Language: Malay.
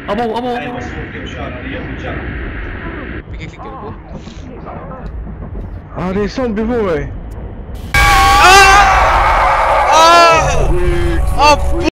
Abo. Fikir aku. Ah, they saw before, eh? Ah!